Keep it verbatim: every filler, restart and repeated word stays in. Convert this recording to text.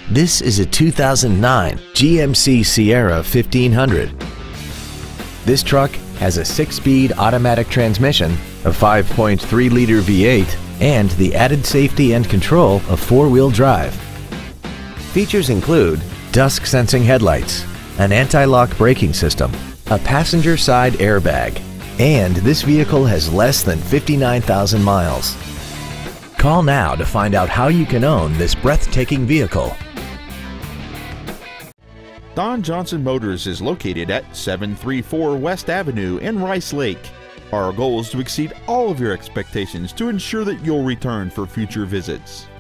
This is a two thousand nine G M C Sierra fifteen hundred. This truck has a six-speed automatic transmission, a five point three liter V eight, and the added safety and control of four-wheel drive. Features include dusk sensing headlights, an anti-lock braking system, a passenger side airbag, and this vehicle has less than fifty-nine thousand miles. Call now to find out how you can own this breathtaking vehicle. Don Johnson Motors is located at seven thirty-four West Avenue in Rice Lake. Our goal is to exceed all of your expectations to ensure that you'll return for future visits.